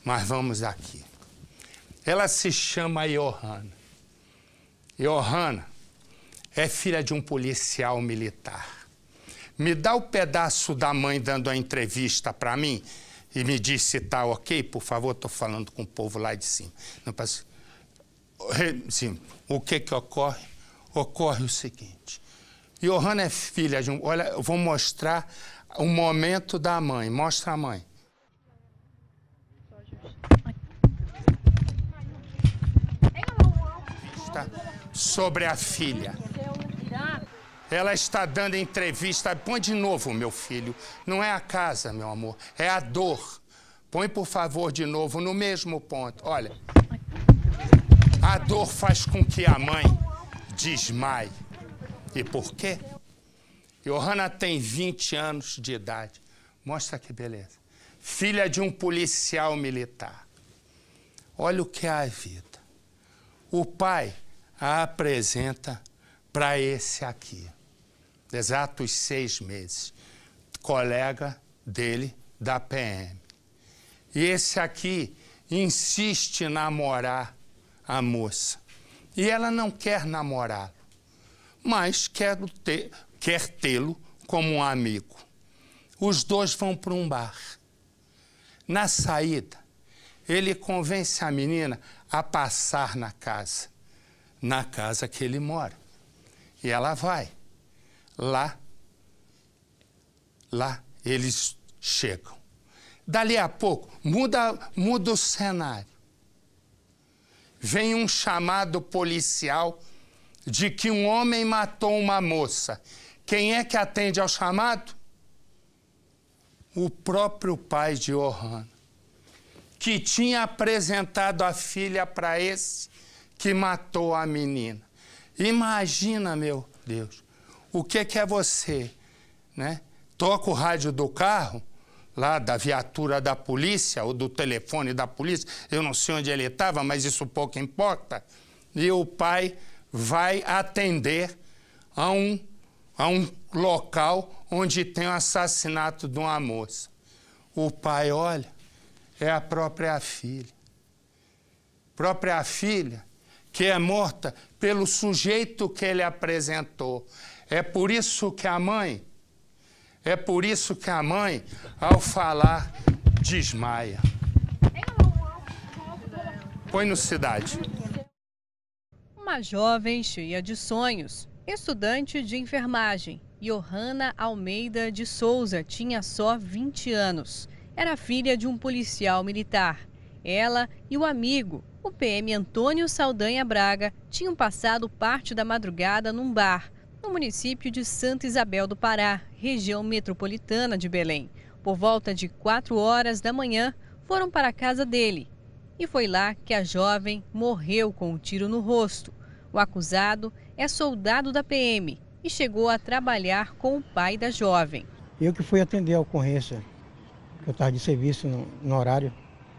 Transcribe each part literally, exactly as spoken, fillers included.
Mas vamos aqui. Ela se chama Johanna. Johanna é filha de um policial militar. Me dá o pedaço da mãe dando a entrevista para mim e me diz se tá ok, por favor, estou falando com o povo lá de cima. Não passa... Sim, o que que ocorre? Ocorre o seguinte. Johanna é filha de um... Olha, eu vou mostrar o momento da mãe. Mostra a mãe. Sobre a filha. Ela está dando entrevista. Põe de novo, meu filho. Não é a casa, meu amor. É a dor. Põe, por favor, de novo, no mesmo ponto. Olha. A dor faz com que a mãe desmaie. E por quê? Johanna tem vinte anos de idade. Mostra que beleza. Filha de um policial militar. Olha o que é a vida. O pai a apresenta para esse aqui. Exatos seis meses. Colega dele da P M. E esse aqui insiste em namorar a moça. E ela não quer namorá-lo, mas quer ter, quer tê-lo como um amigo. Os dois vão para um bar. Na saída, ele convence a menina a passar na casa, na casa que ele mora. E ela vai. Lá, lá eles chegam. Dali a pouco, muda, muda o cenário. Vem um chamado policial de que um homem matou uma moça. Quem é que atende ao chamado? O próprio pai de Johanna, que tinha apresentado a filha para esse que matou a menina. Imagina, meu Deus, o que que é você, né? Toca o rádio do carro, lá da viatura da polícia, ou do telefone da polícia, eu não sei onde ele estava, mas isso pouco importa, e o pai vai atender a um, a um local onde tem o assassinato de uma moça. O pai olha, é a própria filha. Própria filha que é morta pelo sujeito que ele apresentou. É por isso que a mãe, é por isso que a mãe, ao falar, desmaia. Põe no Cidade. Uma jovem cheia de sonhos, estudante de enfermagem, Johanna Almeida de Souza tinha só vinte anos. Era filha de um policial militar. Ela e o amigo, o P M Antônio Saldanha Braga, tinham passado parte da madrugada num bar, no município de Santa Isabel do Pará, região metropolitana de Belém. Por volta de quatro horas da manhã, foram para a casa dele. E foi lá que a jovem morreu com um tiro no rosto. O acusado é soldado da P M e chegou a trabalhar com o pai da jovem. Eu que fui atender a ocorrência, que eu estava de serviço no, no horário.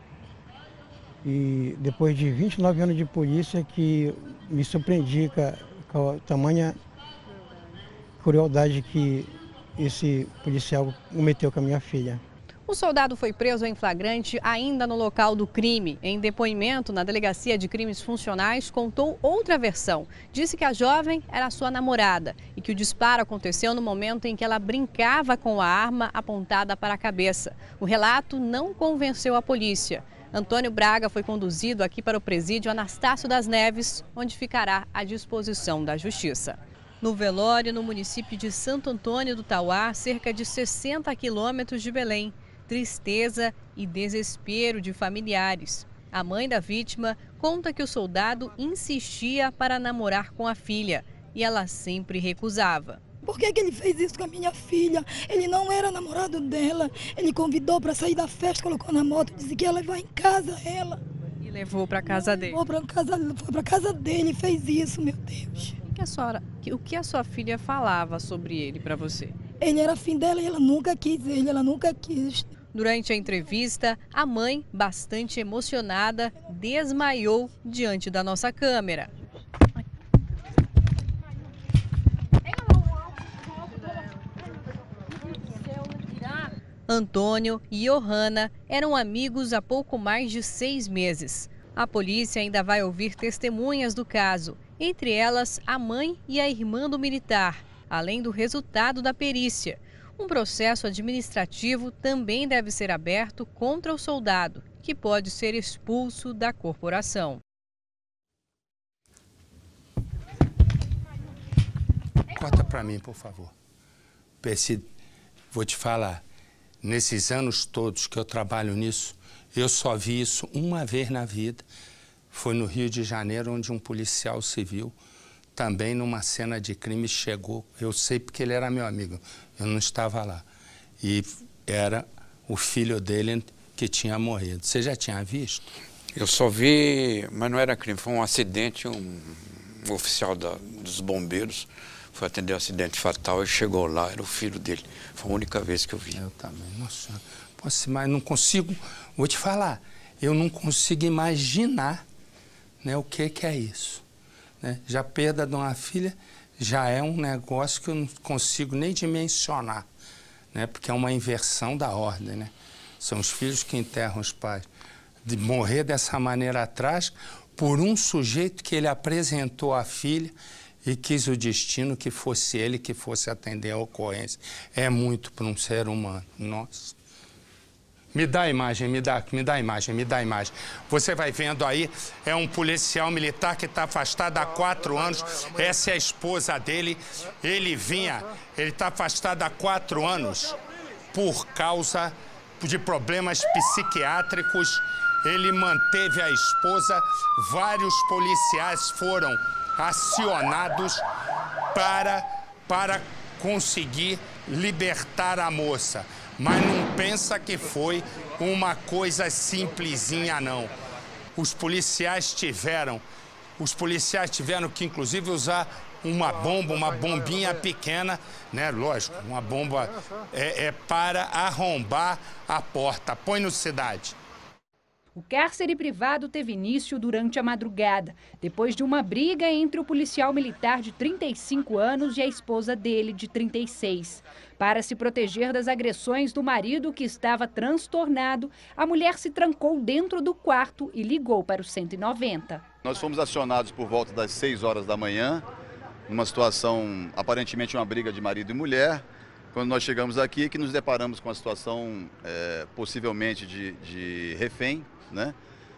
E depois de vinte e nove anos de polícia, que me surpreendi com a, com a tamanha crueldade que esse policial cometeu com a minha filha. O soldado foi preso em flagrante ainda no local do crime. Em depoimento na Delegacia de Crimes Funcionais, contou outra versão. Disse que a jovem era sua namorada e que o disparo aconteceu no momento em que ela brincava com a arma apontada para a cabeça. O relato não convenceu a polícia. Antônio Braga foi conduzido aqui para o presídio Anastácio das Neves, onde ficará à disposição da Justiça. No velório, no município de Santo Antônio do Tauá, cerca de sessenta quilômetros de Belém. Tristeza e desespero de familiares. A mãe da vítima conta que o soldado insistia para namorar com a filha e ela sempre recusava. Por que que ele fez isso com a minha filha? Ele não era namorado dela. Ele convidou para sair da festa, colocou na moto, disse que ia levar em casa ela. E levou para casa dele? Levou para casa, foi para casa dele e fez isso, meu Deus. O que a senhora, o que a sua filha falava sobre ele para você? Ele era afim dela e ela nunca quis ele, ela nunca quis. Durante a entrevista, a mãe, bastante emocionada, desmaiou diante da nossa câmera. Antônio e Johanna eram amigos há pouco mais de seis meses. A polícia ainda vai ouvir testemunhas do caso, entre elas a mãe e a irmã do militar, além do resultado da perícia. Um processo administrativo também deve ser aberto contra o soldado, que pode ser expulso da corporação. Corta para mim, por favor. Percy, vou te falar, nesses anos todos que eu trabalho nisso, eu só vi isso uma vez na vida. Foi no Rio de Janeiro, onde um policial civil, também numa cena de crime, chegou. Eu sei porque ele era meu amigo, eu não estava lá. E era o filho dele que tinha morrido. Você já tinha visto? Eu só vi, mas não era crime, foi um acidente, um, um oficial da, dos bombeiros foi atender um acidente fatal e chegou lá, era o filho dele. Foi a única vez que eu vi. Eu também, nossa, posso, mas não consigo, vou te falar, eu não consigo imaginar, né, o que, que é isso. Né? Já a perda de uma filha já é um negócio que eu não consigo nem dimensionar, né? Porque é uma inversão da ordem, né? São os filhos que enterram os pais. De morrer dessa maneira trágica por um sujeito que ele apresentou à filha e quis o destino que fosse ele que fosse atender a ocorrência. É muito para um ser humano. Nossa. Me dá a imagem, me dá, me dá a imagem, me dá a imagem. Você vai vendo aí, é um policial militar que está afastado há quatro anos. Essa é a esposa dele. Ele vinha, ele está afastado há quatro anos por causa de problemas psiquiátricos. Ele manteve a esposa. Vários policiais foram acionados para, para conseguir libertar a moça. Mas não pensa que foi uma coisa simplesinha, não. Os policiais tiveram, os policiais tiveram que, inclusive, usar uma bomba, uma bombinha pequena, né? Lógico, uma bomba é, é para arrombar a porta. Põe no Cidade. O cárcere privado teve início durante a madrugada, depois de uma briga entre o policial militar de trinta e cinco anos e a esposa dele, de trinta e seis. Para se proteger das agressões do marido, que estava transtornado, a mulher se trancou dentro do quarto e ligou para o cento e noventa. Nós fomos acionados por volta das seis horas da manhã, numa situação, aparentemente uma briga de marido e mulher. Quando nós chegamos aqui, que nos deparamos com a situação é, possivelmente de, de refém, né?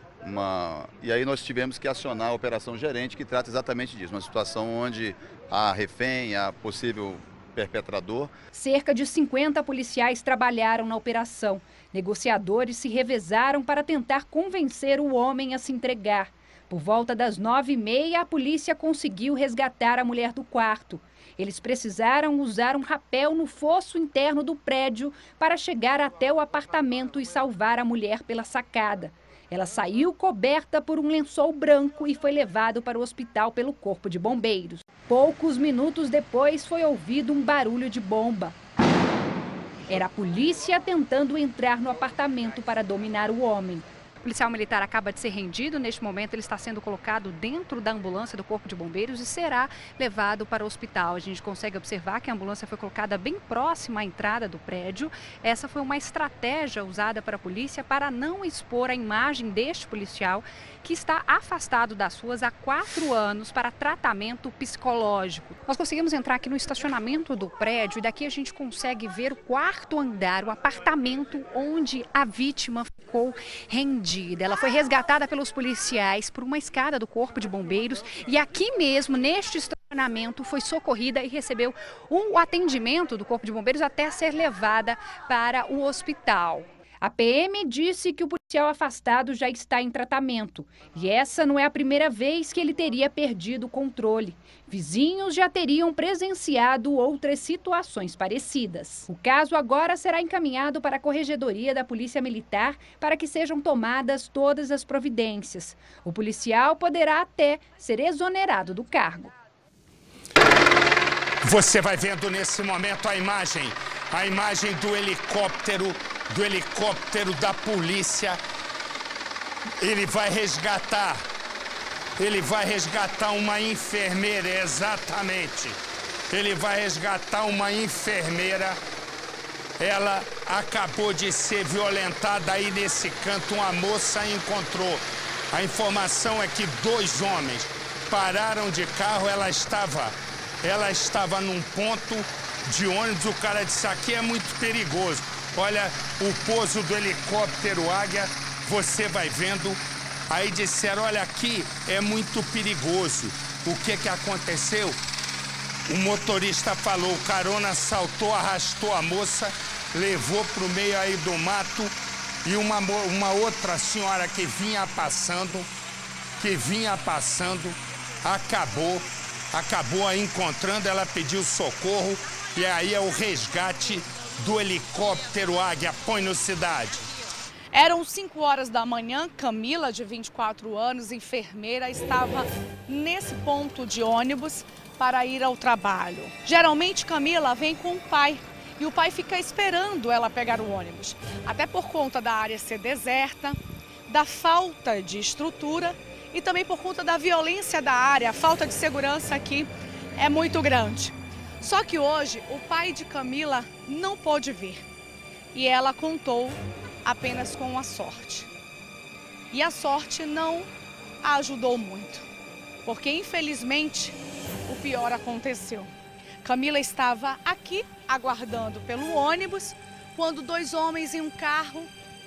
Uma... E aí nós tivemos que acionar a Operação Gerente, que trata exatamente disso, uma situação onde há refém, há possível perpetrador. Cerca de cinquenta policiais trabalharam na operação. Negociadores se revezaram para tentar convencer o homem a se entregar. Por volta das nove e meia, a polícia conseguiu resgatar a mulher do quarto. Eles precisaram usar um rapel no fosso interno do prédio para chegar até o apartamento e salvar a mulher pela sacada. Ela saiu coberta por um lençol branco e foi levada para o hospital pelo Corpo de Bombeiros. Poucos minutos depois foi ouvido um barulho de bomba. Era a polícia tentando entrar no apartamento para dominar o homem. O policial militar acaba de ser rendido. Neste momento, ele está sendo colocado dentro da ambulância do Corpo de Bombeiros e será levado para o hospital. A gente consegue observar que a ambulância foi colocada bem próxima à entrada do prédio. Essa foi uma estratégia usada para a polícia para não expor a imagem deste policial, que está afastado das ruas há quatro anos para tratamento psicológico. Nós conseguimos entrar aqui no estacionamento do prédio e daqui a gente consegue ver o quarto andar, o apartamento onde a vítima ficou rendida. Ela foi resgatada pelos policiais por uma escada do Corpo de Bombeiros e aqui mesmo, neste estacionamento, foi socorrida e recebeu o atendimento do Corpo de Bombeiros até ser levada para o hospital. A P M disse que o policial afastado já está em tratamento e essa não é a primeira vez que ele teria perdido o controle. Vizinhos já teriam presenciado outras situações parecidas. O caso agora será encaminhado para a Corregedoria da Polícia Militar para que sejam tomadas todas as providências. O policial poderá até ser exonerado do cargo. Você vai vendo nesse momento a imagem, a imagem do helicóptero, do helicóptero da polícia. Ele vai resgatar, ele vai resgatar uma enfermeira, exatamente. Ele vai resgatar uma enfermeira. Ela acabou de ser violentada aí nesse canto. Uma moça encontrou. A informação é que dois homens pararam de carro. Ela estava, ela estava num ponto de ônibus. O cara disse, aqui é muito perigoso. Olha o pouso do helicóptero Águia, você vai vendo. Aí disseram, olha, aqui é muito perigoso. O que que aconteceu? O motorista falou, o carona saltou, arrastou a moça, levou para o meio aí do mato e uma, uma outra senhora que vinha passando, que vinha passando, acabou, acabou a encontrando, ela pediu socorro e aí é o resgate do helicóptero Águia. Põe no Cidade. Eram cinco horas da manhã, Camila, de vinte e quatro anos, enfermeira, estava nesse ponto de ônibus para ir ao trabalho. Geralmente, Camila vem com o pai e o pai fica esperando ela pegar o ônibus. Até por conta da área ser deserta, da falta de estrutura e também por conta da violência da área, a falta de segurança aqui é muito grande. Só que hoje, o pai de Camila não pôde vir e ela contou apenas com a sorte. E a sorte não a ajudou muito, porque infelizmente o pior aconteceu. Camila estava aqui aguardando pelo ônibus quando dois homens em um carro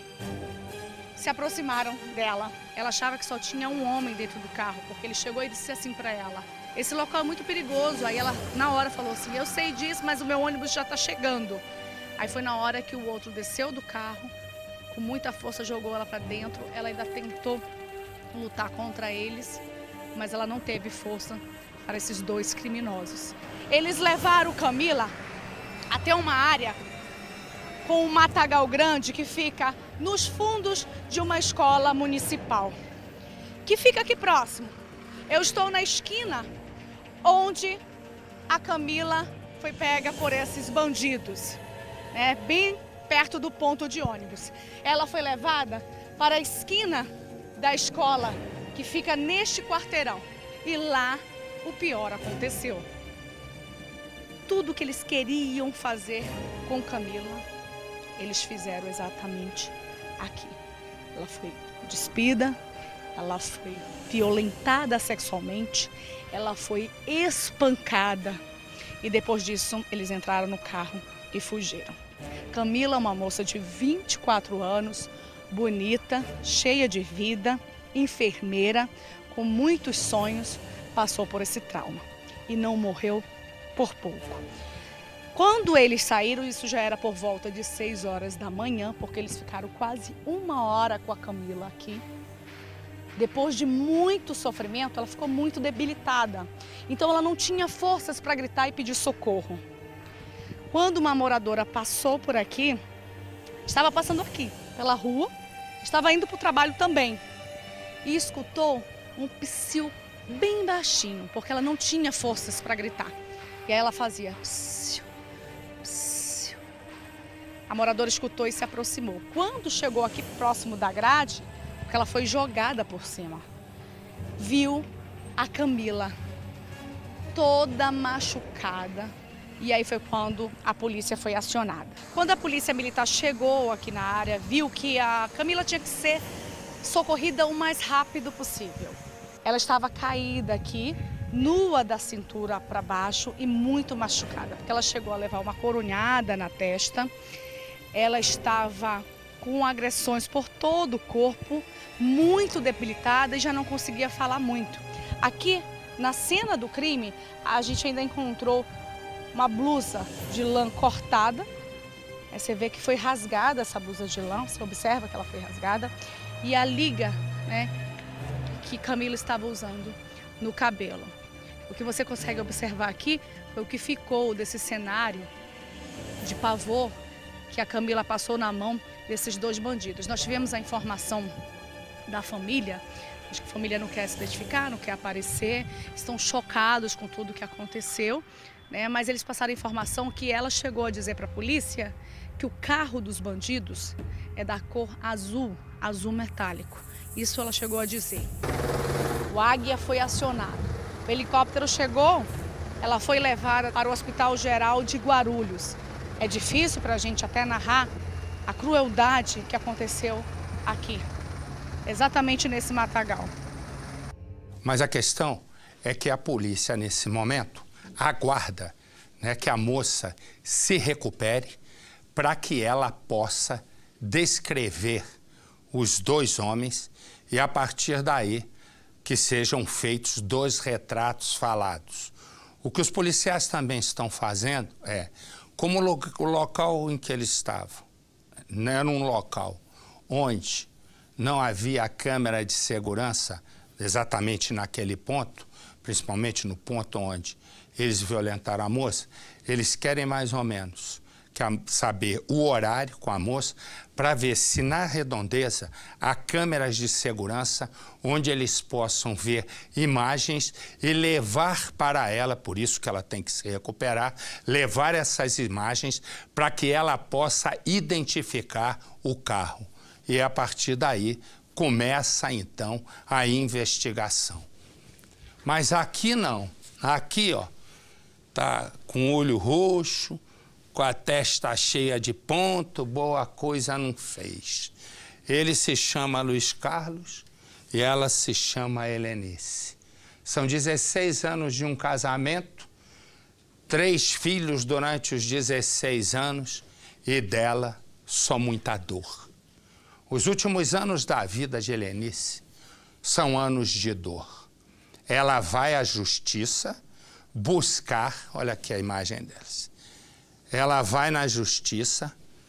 se aproximaram dela. Ela achava que só tinha um homem dentro do carro, porque ele chegou e disse assim para ela, esse local é muito perigoso. Aí ela na hora falou assim, eu sei disso, mas o meu ônibus já está chegando. Aí foi na hora que o outro desceu do carro, com muita força jogou ela para dentro. Ela ainda tentou lutar contra eles, mas ela não teve força para esses dois criminosos. Eles levaram Camila até uma área com um matagal grande que fica nos fundos de uma escola municipal, que fica aqui próximo. Eu estou na esquina onde a Camila foi pega por esses bandidos, né, bem perto do ponto de ônibus. Ela foi levada para a esquina da escola, que fica neste quarteirão. E lá o pior aconteceu. Tudo que eles queriam fazer com Camila, eles fizeram exatamente aqui. Ela foi despida, ela foi violentada sexualmente, ela foi espancada. E depois disso, eles entraram no carro e fugiram. Camila, uma moça de vinte e quatro anos, bonita, cheia de vida, enfermeira, com muitos sonhos, passou por esse trauma e não morreu por pouco. Quando eles saíram, isso já era por volta de seis horas da manhã, porque eles ficaram quase uma hora com a Camila aqui. Depois de muito sofrimento, ela ficou muito debilitada. Então ela não tinha forças para gritar e pedir socorro. Quando uma moradora passou por aqui, estava passando aqui, pela rua, estava indo para o trabalho também, e escutou um psiu bem baixinho, porque ela não tinha forças para gritar. E aí ela fazia psiu, psiu. A moradora escutou e se aproximou. Quando chegou aqui próximo da grade, porque ela foi jogada por cima, viu a Camila toda machucada. E aí foi quando a polícia foi acionada. Quando a polícia militar chegou aqui na área, viu que a Camila tinha que ser socorrida o mais rápido possível. Ela estava caída aqui, nua da cintura para baixo e muito machucada, porque ela chegou a levar uma coronhada na testa. Ela estava com agressões por todo o corpo, muito debilitada e já não conseguia falar muito. Aqui, na cena do crime, a gente ainda encontrou uma blusa de lã cortada. Aí você vê que foi rasgada essa blusa de lã, você observa que ela foi rasgada. E a liga, né, que Camila estava usando no cabelo. O que você consegue observar aqui foi o que ficou desse cenário de pavor que a Camila passou na mão desses dois bandidos. Nós tivemos a informação da família, acho que a família não quer se identificar, não quer aparecer, estão chocados com tudo o que aconteceu. Né, mas eles passaram a informação que ela chegou a dizer para a polícia que o carro dos bandidos é da cor azul, azul metálico. Isso ela chegou a dizer. O Águia foi acionado. O helicóptero chegou, ela foi levada para o Hospital Geral de Guarulhos. É difícil para a gente até narrar, a crueldade que aconteceu aqui, exatamente nesse matagal. Mas a questão é que a polícia, nesse momento, aguarda, né, que a moça se recupere para que ela possa descrever os dois homens e, a partir daí, que sejam feitos dois retratos falados. O que os policiais também estão fazendo é, como o local em que eles estavam, não era um local onde não havia câmera de segurança exatamente naquele ponto, principalmente no ponto onde eles violentaram a moça, eles querem mais ou menos saber o horário com a moça para ver se na redondeza há câmeras de segurança onde eles possam ver imagens e levar para ela, por isso que ela tem que se recuperar, levar essas imagens para que ela possa identificar o carro. E a partir daí começa então a investigação. Mas aqui não, aqui ó, tá com o olho roxo, com a testa cheia de ponto, boa coisa não fez. Ele se chama Luiz Carlos e ela se chama Helenice. São dezesseis anos de um casamento, três filhos durante os dezesseis anos e dela só muita dor. Os últimos anos da vida de Helenice são anos de dor. Ela vai à justiça buscar, olha aqui a imagem delas, ela vai na justiça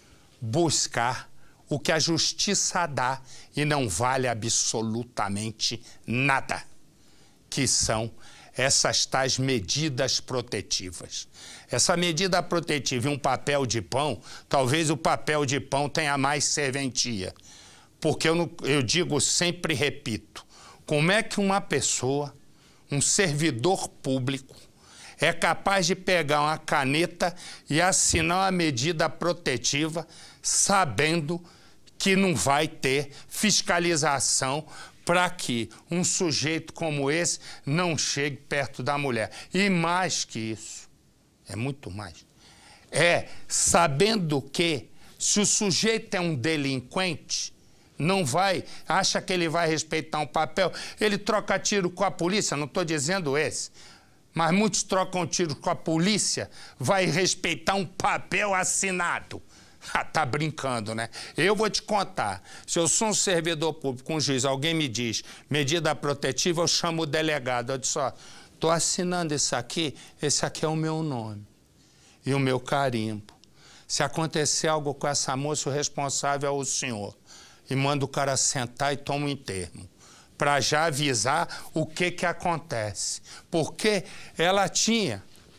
buscar o que a justiça dá e não vale absolutamente nada, que são essas tais medidas protetivas. Essa medida protetiva e um papel de pão, talvez o papel de pão tenha mais serventia, porque eu, não, eu digo sempre, repito, como é que uma pessoa, um servidor público, é capaz de pegar uma caneta e assinar uma medida protetiva sabendo que não vai ter fiscalização para que um sujeito como esse não chegue perto da mulher. E mais que isso, é muito mais, é sabendo que se o sujeito é um delinquente, não vai, acha que ele vai respeitar um papel, ele troca tiro com a polícia, não estou dizendo esse, mas muitos trocam tiro com a polícia, vai respeitar um papel assinado. Ah, tá brincando, né? Eu vou te contar, se eu sou um servidor público, um juiz, alguém me diz medida protetiva, eu chamo o delegado, eu disse, ó, tô assinando isso aqui, esse aqui é o meu nome e o meu carimbo. Se acontecer algo com essa moça, o responsável é o senhor. E manda o cara sentar e toma um enterro, para já avisar o que que acontece. Porque ela tinha,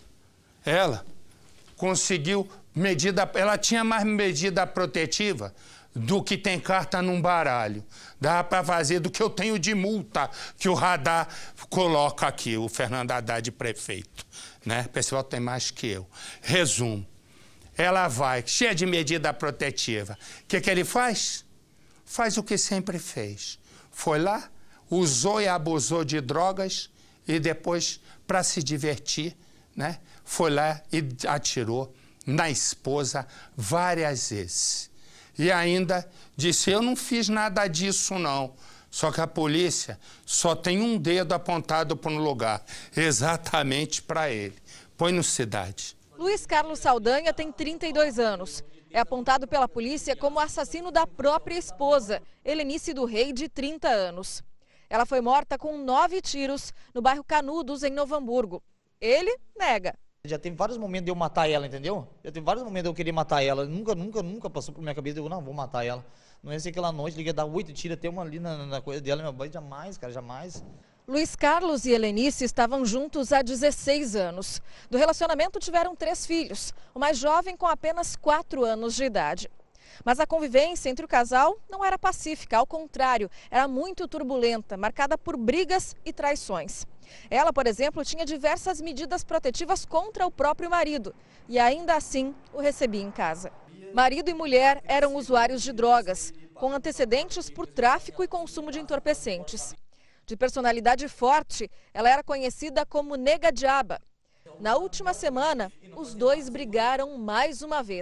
ela conseguiu medida, ela tinha mais medida protetiva do que tem carta num baralho. Dá para fazer do que eu tenho de multa que o radar coloca aqui, o Fernando Haddad prefeito, né? O pessoal tem mais que eu. Resumo, ela vai, cheia de medida protetiva. O que que ele faz? Faz o que sempre fez. Foi lá, usou e abusou de drogas e depois, para se divertir, né, foi lá e atirou na esposa várias vezes. E ainda disse, eu não fiz nada disso não. Só que a polícia só tem um dedo apontado para um lugar, exatamente para ele. Põe no Cidade. Luiz Carlos Saldanha tem trinta e dois anos. É apontado pela polícia como assassino da própria esposa, Helenice do Rei, de trinta anos. Ela foi morta com nove tiros no bairro Canudos, em Novo Hamburgo. Ele nega. Já teve vários momentos de eu matar ela, entendeu? Já teve vários momentos de eu querer matar ela. Nunca, nunca, nunca passou por minha cabeça, eu não, vou matar ela. Não ia ser aquela noite, liga dar oito tiros, ter uma ali na, na coisa dela, meu pai, jamais, cara, jamais. Luiz Carlos e Helenice estavam juntos há dezesseis anos. Do relacionamento tiveram três filhos, o mais jovem com apenas quatro anos de idade. Mas a convivência entre o casal não era pacífica, ao contrário, era muito turbulenta, marcada por brigas e traições. Ela, por exemplo, tinha diversas medidas protetivas contra o próprio marido e ainda assim o recebia em casa. Marido e mulher eram usuários de drogas, com antecedentes por tráfico e consumo de entorpecentes. De personalidade forte, ela era conhecida como Nega Diaba. Na última semana, os dois brigaram mais uma vez.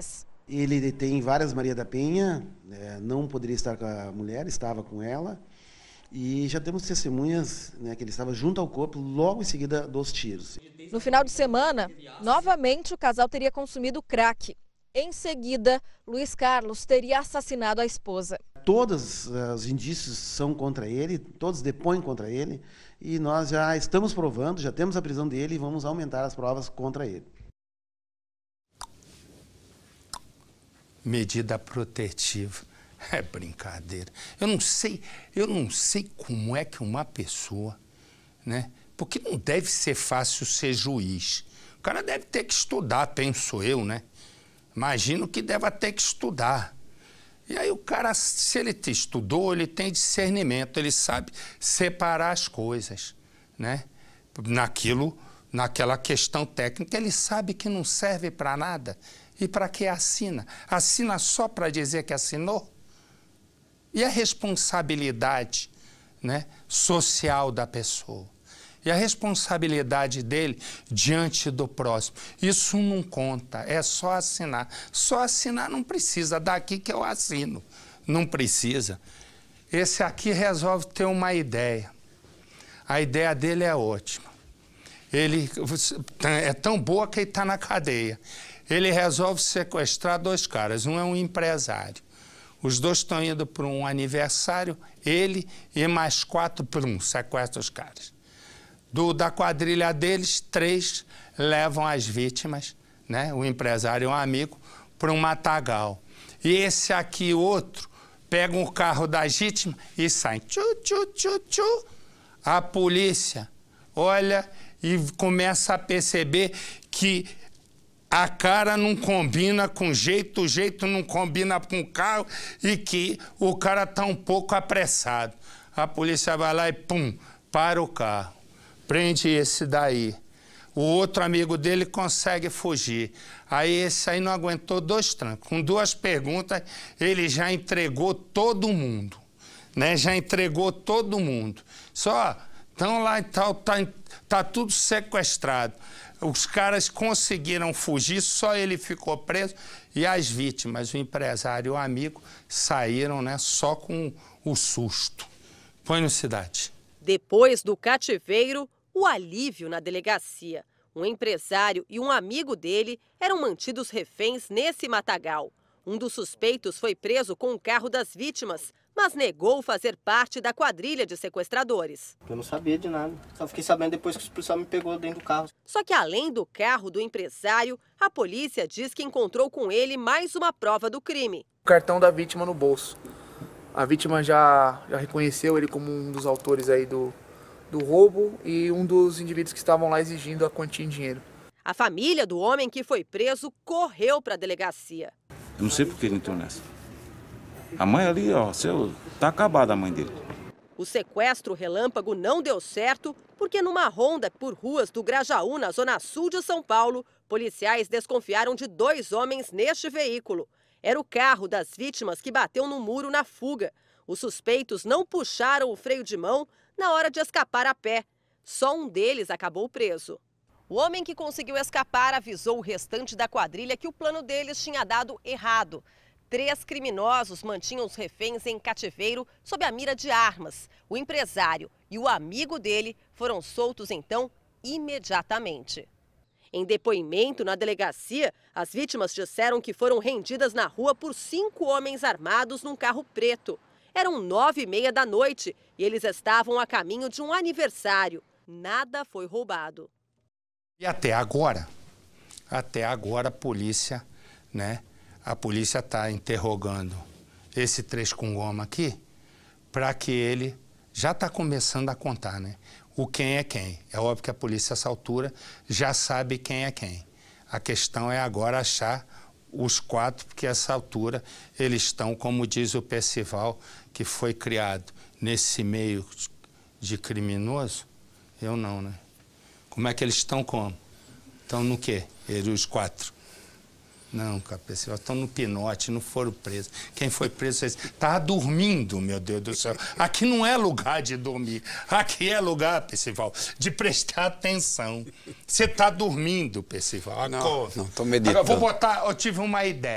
Ele tem várias Maria da Penha, é, não poderia estar com a mulher, estava com ela. E já temos testemunhas, né, que ele estava junto ao corpo logo em seguida dos tiros. No final de semana, novamente o casal teria consumido crack. Em seguida, Luiz Carlos teria assassinado a esposa. Todos os indícios são contra ele, todos depõem contra ele. E nós já estamos provando, já temos a prisão dele e vamos aumentar as provas contra ele. Medida protetiva. É brincadeira. Eu não sei, eu não sei como é que uma pessoa, né? Porque não deve ser fácil ser juiz. O cara deve ter que estudar, penso eu, né? Imagino que deva ter que estudar. E aí o cara, se ele estudou, ele tem discernimento, ele sabe separar as coisas, né? Naquilo, naquela questão técnica, ele sabe que não serve para nada. E para que assina? Assina só para dizer que assinou? E a responsabilidade, né, social da pessoa? E a responsabilidade dele diante do próximo? Isso não conta, é só assinar. Só assinar não precisa, daqui que eu assino. Não precisa. Esse aqui resolve ter uma ideia. A ideia dele é ótima. Ele é tão boa que ele está na cadeia. Ele resolve sequestrar dois caras, um é um empresário. Os dois estão indo para um aniversário, ele e mais quatro para um, sequestra os caras. Do, da quadrilha deles, três levam as vítimas, né, o empresário e um amigo, para um matagal. E esse aqui, outro, pega o carro das vítimas e sai. Tchu, tchu, tchu, tchu. A polícia olha e começa a perceber que a cara não combina com o jeito, o jeito não combina com o carro e que o cara está um pouco apressado. A polícia vai lá e, pum, para o carro. Prende esse daí. O outro amigo dele consegue fugir. Aí esse aí não aguentou dois trancos. Com duas perguntas, ele já entregou todo mundo, né? Já entregou todo mundo. Só, então lá e tal, tá, tá tudo sequestrado. Os caras conseguiram fugir, só ele ficou preso. E as vítimas, o empresário e o amigo, saíram, né, só com o susto. Põe no Cidade. Depois do cativeiro, o alívio na delegacia. Um empresário e um amigo dele eram mantidos reféns nesse matagal. Um dos suspeitos foi preso com o carro das vítimas, mas negou fazer parte da quadrilha de sequestradores. Eu não sabia de nada, só fiquei sabendo depois que o policial me pegou dentro do carro. Só que além do carro do empresário, a polícia diz que encontrou com ele mais uma prova do crime. O cartão da vítima no bolso. A vítima já, já reconheceu ele como um dos autores aí do, do roubo e um dos indivíduos que estavam lá exigindo a quantia em dinheiro. A família do homem que foi preso correu para a delegacia. Eu não sei por que ele entrou nessa. A mãe ali, ó, seu, tá acabada a mãe dele. O sequestro relâmpago não deu certo porque numa ronda por ruas do Grajaú, na zona sul de São Paulo, policiais desconfiaram de dois homens neste veículo. Era o carro das vítimas que bateu no muro na fuga. Os suspeitos não puxaram o freio de mão na hora de escapar a pé. Só um deles acabou preso. O homem que conseguiu escapar avisou o restante da quadrilha que o plano deles tinha dado errado. Três criminosos mantinham os reféns em cativeiro sob a mira de armas. O empresário e o amigo dele foram soltos, então, imediatamente. Em depoimento na delegacia, as vítimas disseram que foram rendidas na rua por cinco homens armados num carro preto. Eram nove e meia da noite e eles estavam a caminho de um aniversário. Nada foi roubado. E até agora, até agora a polícia, né? A polícia está interrogando esse três com goma aqui para que ele já está começando a contar, né? O quem é quem. É óbvio que a polícia, a essa altura, já sabe quem é quem. A questão é agora achar os quatro, porque a essa altura eles estão, como diz o Percival, que foi criado nesse meio de criminoso. Eu não, né? Como é que eles estão como? Estão no quê? Eles, os quatro. Não, Percival, estão no pinote, não foram presos. Quem foi preso estava dormindo, meu Deus do céu. Aqui não é lugar de dormir. Aqui é lugar, Percival, de prestar atenção. Você está dormindo, Percival. Não, não, estou meditando. Agora, vou botar, eu tive uma ideia.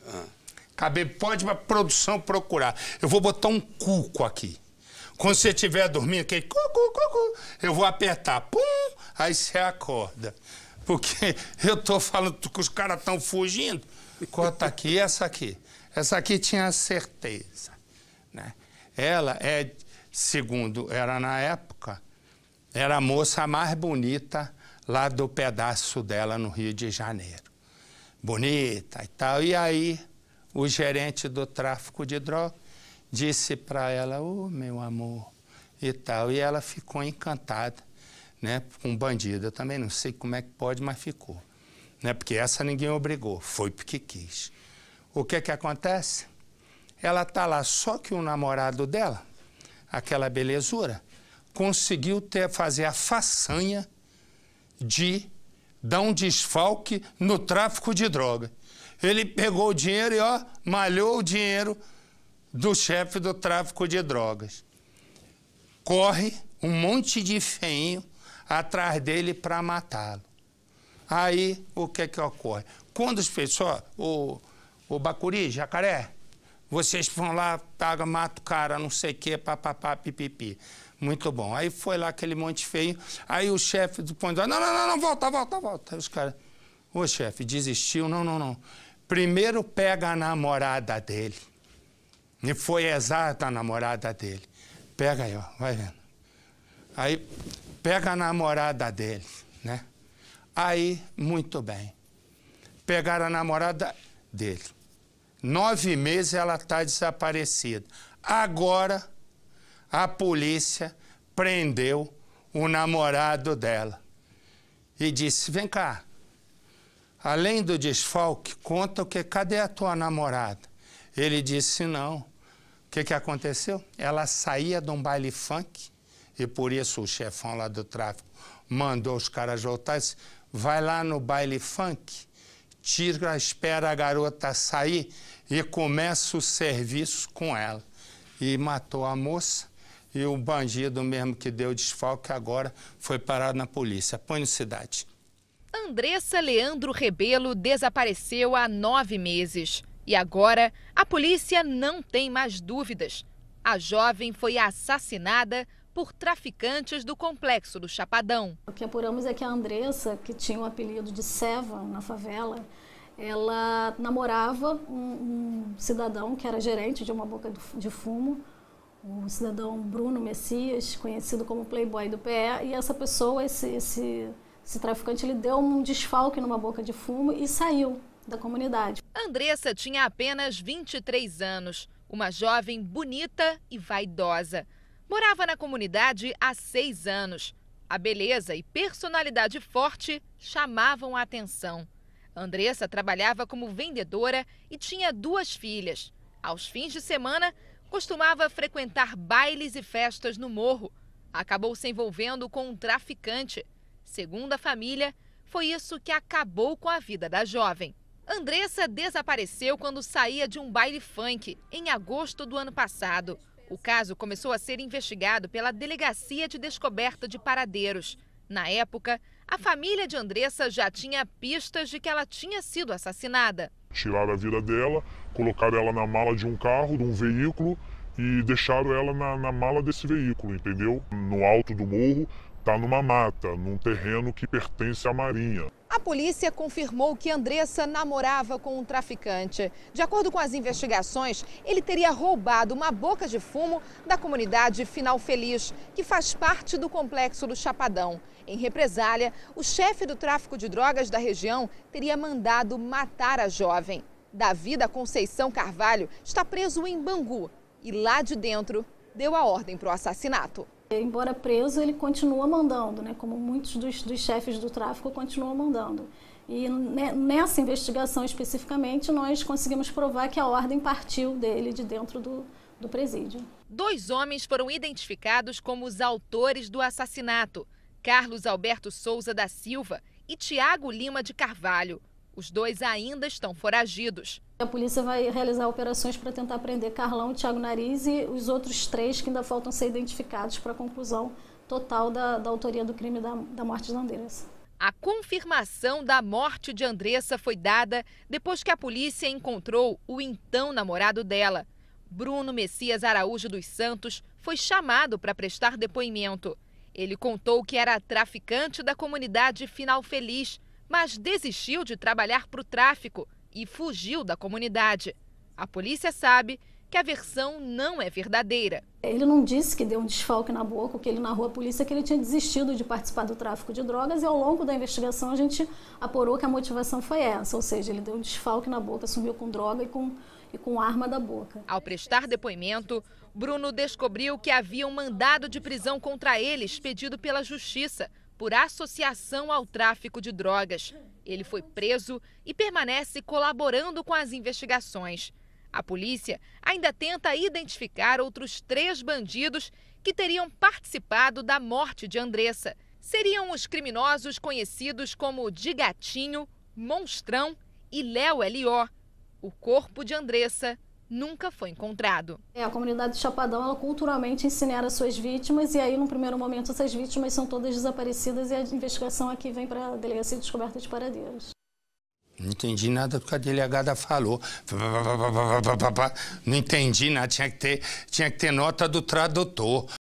Ah. Cabe, pode pra produção procurar. Eu vou botar um cuco aqui. Quando você estiver dormindo, aquele cucu, cucu, eu vou apertar, pum, aí você acorda. Porque eu tô falando que os caras estão fugindo. Corta aqui, essa aqui. Essa aqui tinha certeza, né? Ela é, segundo era na época, era a moça mais bonita lá do pedaço dela no Rio de Janeiro. Bonita e tal. E aí, o gerente do tráfico de droga disse para ela, ô, oh, meu amor, e tal. E ela ficou encantada, né, com um bandido. Eu também não sei como é que pode, mas ficou. Né, porque essa ninguém obrigou, foi porque quis. O que que acontece? Ela tá lá, só que o namorado dela, aquela belezura, conseguiu ter, fazer a façanha de dar um desfalque no tráfico de droga. Ele pegou o dinheiro e, ó, malhou o dinheiro do chefe do tráfico de drogas. Corre um monte de feinho atrás dele para matá-lo. Aí, o que que ocorre? Quando os pessoal, o, o bacuri, jacaré, vocês vão lá, paga, mata o cara, não sei o quê, papapá, pipipi. Muito bom. Aí foi lá aquele monte feio, aí o chefe do ponto, não, não, não, não, volta, volta, volta. Aí os caras, ô chefe, desistiu, não, não, não. Primeiro pega a namorada dele. E foi exata a namorada dele. Pega aí, ó, vai vendo. Aí pega a namorada dele, né? Aí, muito bem. Pegaram a namorada dele. Nove meses ela está desaparecida. Agora, a polícia prendeu o namorado dela. E disse, vem cá, além do desfalque, conta o que, cadê a tua namorada? Ele disse, não. O que que aconteceu? Ela saía de um baile funk, e por isso o chefão lá do tráfico mandou os caras voltar e disse, vai lá no baile funk, tira, espera a garota sair e começa o serviço com ela. E matou a moça e o bandido mesmo que deu desfalque agora foi parado na polícia. Põe no Cidade. Andressa Leandro Rebelo desapareceu há nove meses. E agora a polícia não tem mais dúvidas. A jovem foi assassinada por traficantes do complexo do Chapadão. O que apuramos é que a Andressa, que tinha o apelido de Seva na favela, ela namorava um, um cidadão que era gerente de uma boca de fumo, o cidadão Bruno Messias, conhecido como Playboy do P E, e essa pessoa, esse, esse, esse traficante, ele deu um desfalque numa boca de fumo e saiu da comunidade. Andressa tinha apenas vinte e três anos, uma jovem bonita e vaidosa. Morava na comunidade há seis anos. A beleza e personalidade forte chamavam a atenção. Andressa trabalhava como vendedora e tinha duas filhas. Aos fins de semana, costumava frequentar bailes e festas no morro. Acabou se envolvendo com um traficante. Segundo a família, foi isso que acabou com a vida da jovem. Andressa desapareceu quando saía de um baile funk, em agosto do ano passado. O caso começou a ser investigado pela Delegacia de Descoberta de Paradeiros. Na época, a família de Andressa já tinha pistas de que ela tinha sido assassinada. Tiraram a vida dela, colocaram ela na mala de um carro, de um veículo, e deixaram ela na, na mala desse veículo, entendeu? No alto do morro, está numa mata, num terreno que pertence à Marinha. A polícia confirmou que Andressa namorava com um traficante. De acordo com as investigações, ele teria roubado uma boca de fumo da comunidade Final Feliz, que faz parte do complexo do Chapadão. Em represália, o chefe do tráfico de drogas da região teria mandado matar a jovem. Davi da Conceição Carvalho está preso em Bangu e lá de dentro deu a ordem para o assassinato. Embora preso, ele continua mandando, né? Como muitos dos, dos chefes do tráfico continuam mandando. E nessa investigação especificamente, nós conseguimos provar que a ordem partiu dele de dentro do, do presídio. Dois homens foram identificados como os autores do assassinato: Carlos Alberto Souza da Silva e Tiago Lima de Carvalho. Os dois ainda estão foragidos. A polícia vai realizar operações para tentar prender Carlão, Tiago Nariz e os outros três que ainda faltam ser identificados para a conclusão total da, da autoria do crime da, da morte de Andressa. A confirmação da morte de Andressa foi dada depois que a polícia encontrou o então namorado dela. Bruno Messias Araújo dos Santos foi chamado para prestar depoimento. Ele contou que era traficante da comunidade Final Feliz, mas desistiu de trabalhar para o tráfico e fugiu da comunidade. A polícia sabe que a versão não é verdadeira. Ele não disse que deu um desfalque na boca, o que ele narrou à polícia é que ele tinha desistido de participar do tráfico de drogas, e ao longo da investigação a gente apurou que a motivação foi essa, ou seja, ele deu um desfalque na boca, sumiu com droga e com, e com arma da boca. Ao prestar depoimento, Bruno descobriu que havia um mandado de prisão contra ele expedido pela Justiça por associação ao tráfico de drogas. Ele foi preso e permanece colaborando com as investigações. A polícia ainda tenta identificar outros três bandidos que teriam participado da morte de Andressa. Seriam os criminosos conhecidos como de Gatinho, Monstrão e Léo L O. O corpo de Andressa nunca foi encontrado. É, a comunidade de Chapadão, ela culturalmente incinera suas vítimas, e aí, no primeiro momento, essas vítimas são todas desaparecidas e a investigação aqui vem para a Delegacia de Descoberta de Paradeiros. Não entendi nada do que a delegada falou. Não entendi nada, tinha que ter, tinha que ter nota do tradutor.